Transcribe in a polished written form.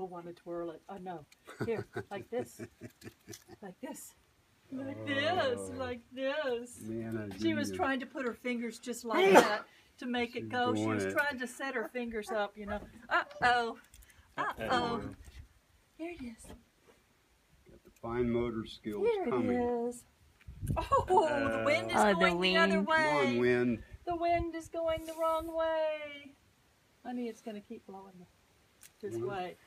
want to twirl it. Oh, no. Here, like this. Like this. Like this. Like this. Man, she was trying to put her fingers just like that to make it go. She was trying to set her fingers up, you know. Uh-oh. Uh-oh. Here it is. Got the fine motor skills coming. Here it is. Oh, the wind is going the other way. Come on, wind. The wind is going the wrong way. Honey, it's going to keep blowing this way.